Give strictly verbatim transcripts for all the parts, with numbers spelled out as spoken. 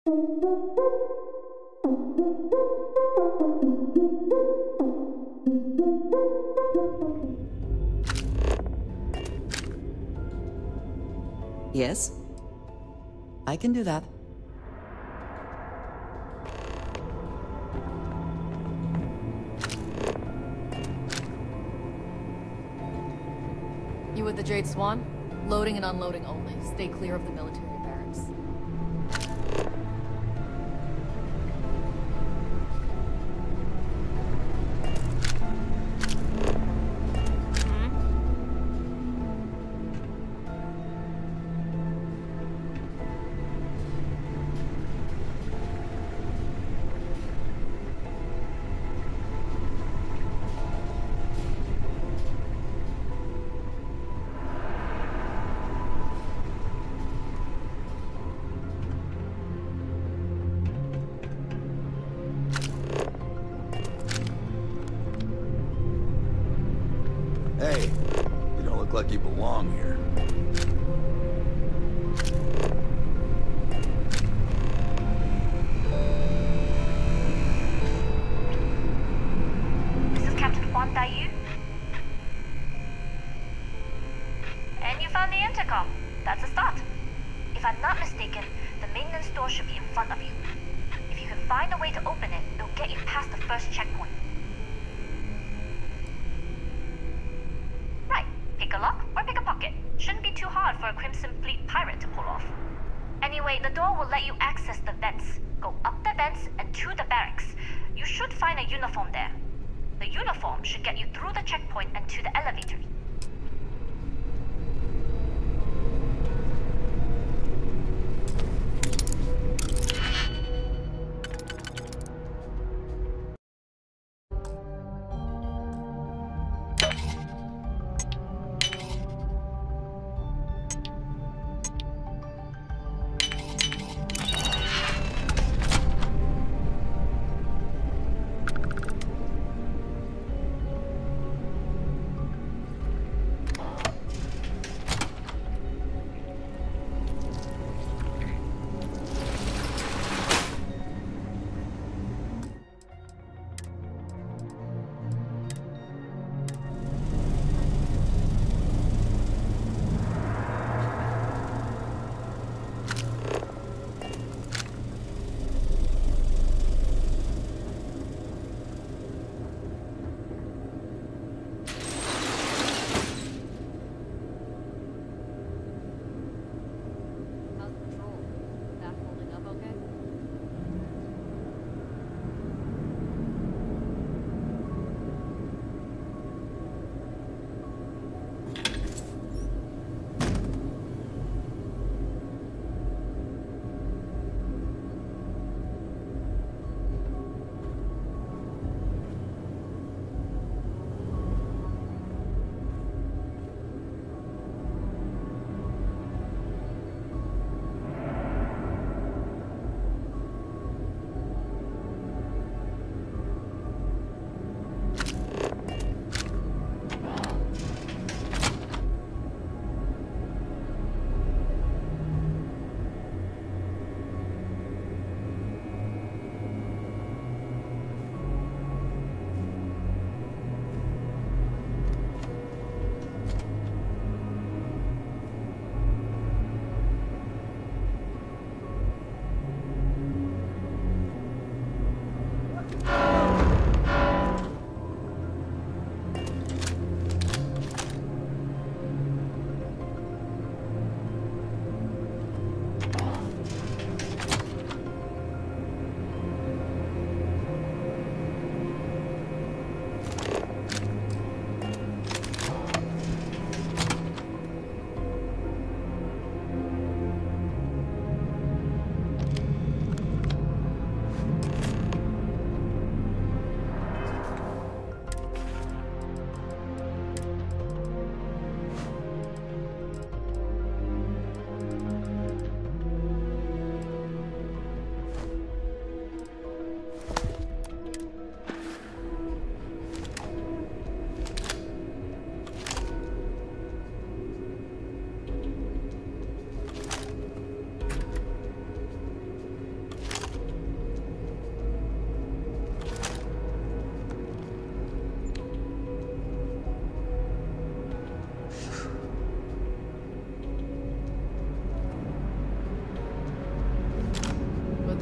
Yes? I can do that. You with the Jade Swan? Loading and unloading only. Stay clear of the military barracks. Hey, you don't look like you belong here. This is Captain Huan Daiyu. And you found the intercom. That's a start. If I'm not mistaken, the maintenance door should be in front of you. If you can find a way to open it, it'll get you past the first checkpoint. Right. Pick a lock or pick a pocket. Shouldn't be too hard for a Crimson Fleet pirate to pull off. Anyway, the door will let you access the vents. Go up the vents and to the barracks. You should find a uniform there. The uniform should get you through the checkpoint and to the elevator.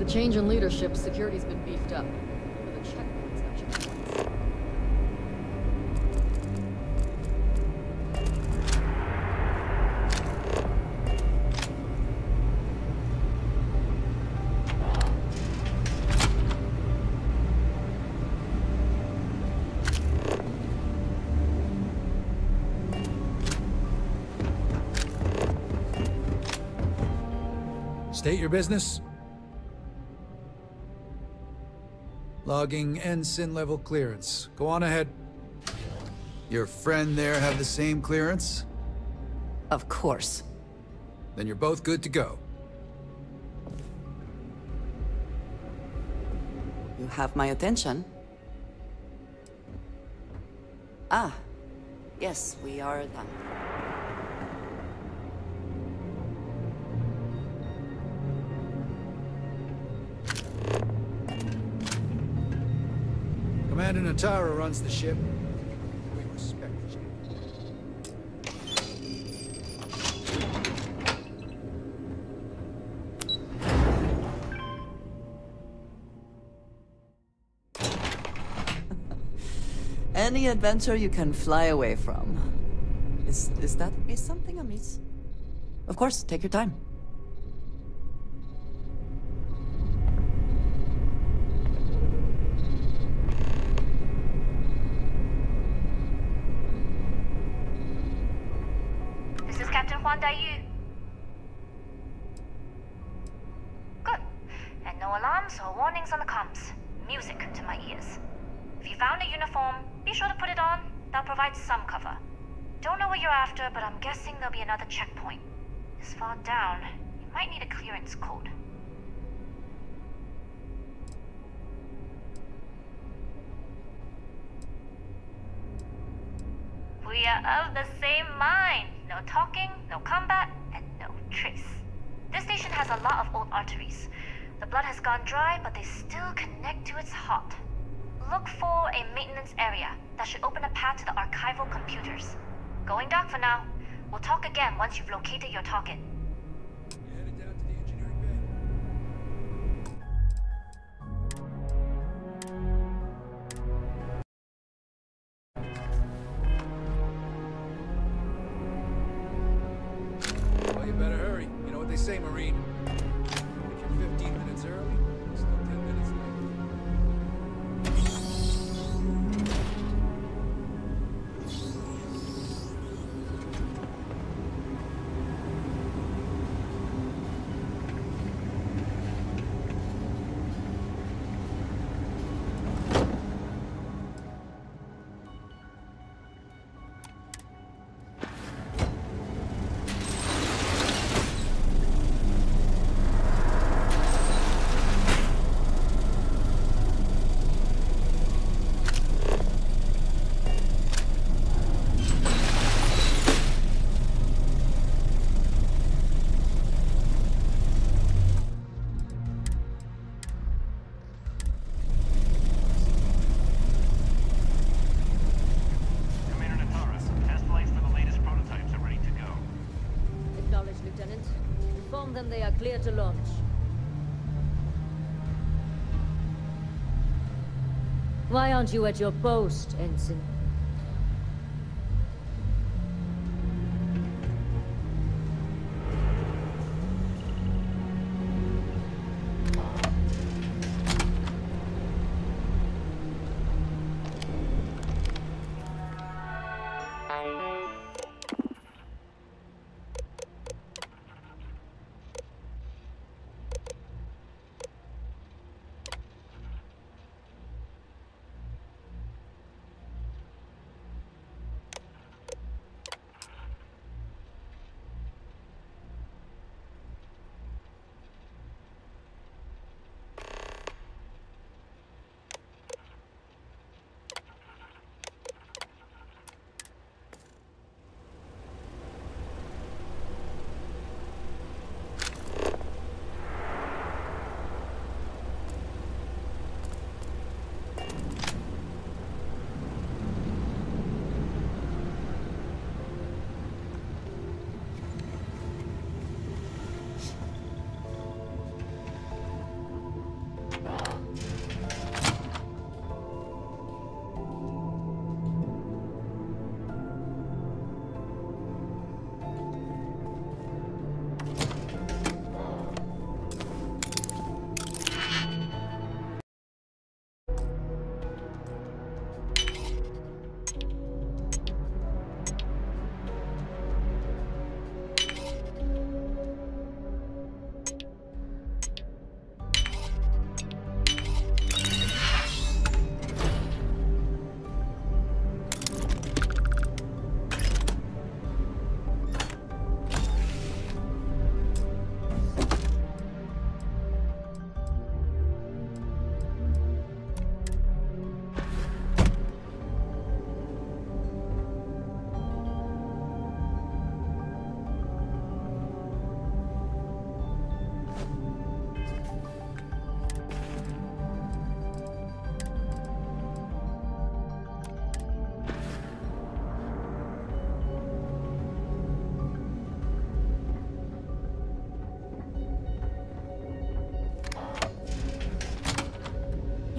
the change in leadership, security's been beefed up. With a checkpoint's got checkpoints. State your business. Logging ensign level clearance. Go on ahead. Your friend there have the same clearance? Of course. Then you're both good to go. You have my attention. Ah, yes, we are done. Commander Natara runs the ship. We respect you. Any adventure you can fly away from. Is, is that is something amiss? Of course, take your time. This is Captain Huan Daiyu. Good. And no alarms or warnings on the comms. Music to my ears. If you found a uniform, be sure to put it on. That'll provide some cover. Don't know what you're after, but I'm guessing there'll be another checkpoint. This far down, you might need a clearance code. We are of the same mind. No talking, no combat, and no trace. This station has a lot of old arteries. The blood has gone dry, but they still connect to its heart. Look for a maintenance area that should open a path to the archival computers. Going dark for now. We'll talk again once you've located your target. You're headed down to the engineering bay. Well, you better hurry. You know what they say, Marine. If you're fifteen minutes early, you're still ten minutes late. Commander Natara, test flights for the latest prototypes are ready to go. Acknowledged, Lieutenant. Inform them they are clear to launch. Why aren't you at your post, Ensign?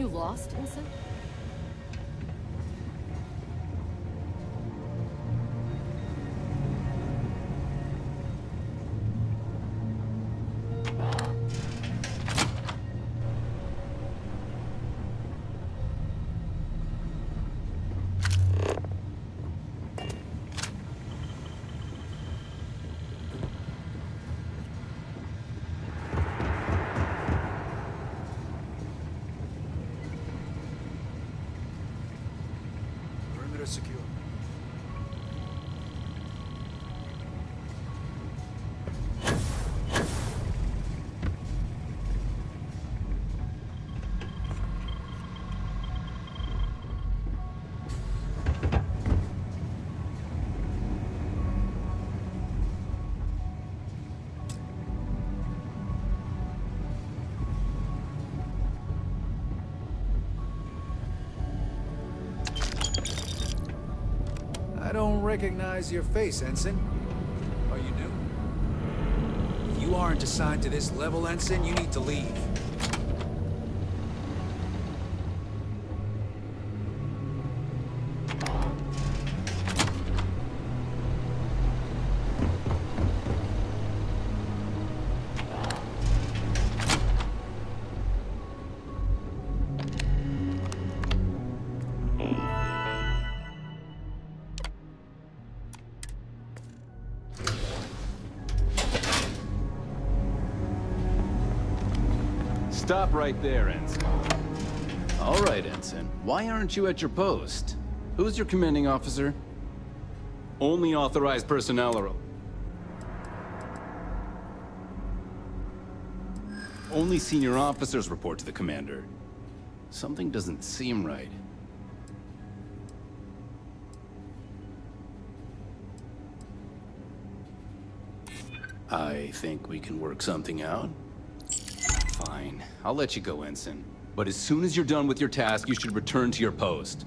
You lost, Ensign? Secure. I don't recognize your face, Ensign. Are you new? If you aren't assigned to this level, Ensign, you need to leave. Stop right there, Ensign. All right, Ensign. Why aren't you at your post? Who's your commanding officer? Only authorized personnel are... Only senior officers report to the commander. Something doesn't seem right. I think we can work something out. Fine. I'll let you go, Ensign. But as soon as you're done with your task, you should return to your post.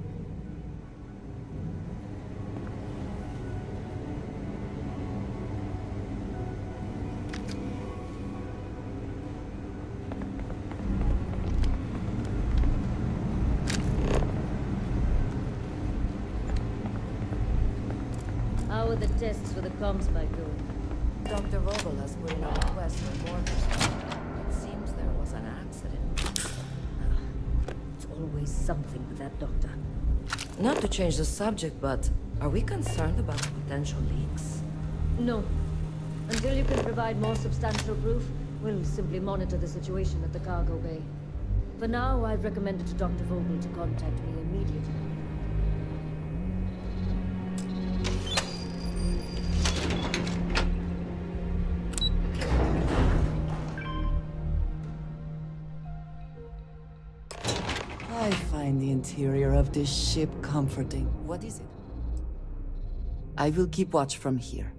How are the tests for the comms spike going? Doctor Vogel has put in a request for more personnel. It seems there was an accident. It's always something with that doctor. Not to change the subject, but are we concerned about potential leaks? No. Until you can provide more substantial proof, we'll simply monitor the situation at the cargo bay. For now, I've recommended to Doctor Vogel to contact me immediately. I find the interior of this ship comforting. What is it? I will keep watch from here.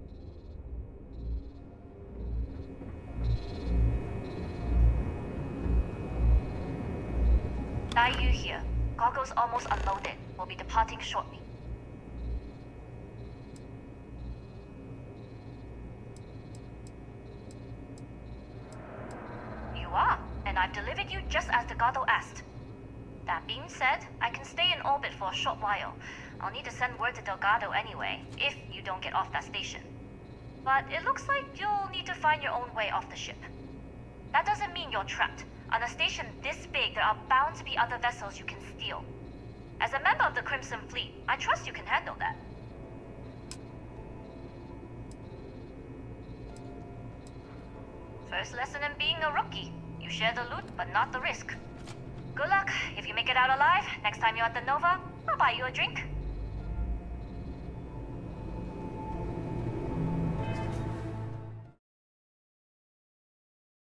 Dai Yu here. Cargo's almost unloaded. We'll be departing shortly. You are, and I've delivered you just as Delgado asked. That being said, I can stay in orbit for a short while. I'll need to send word to Delgado anyway, if you don't get off that station. But it looks like you'll need to find your own way off the ship. That doesn't mean you're trapped. On a station this big, there are bound to be other vessels you can steal. As a member of the Crimson Fleet, I trust you can handle that. First lesson in being a rookie. You share the loot, but not the risk. Good luck. If you make it out alive, next time you're at the Nova, I'll buy you a drink.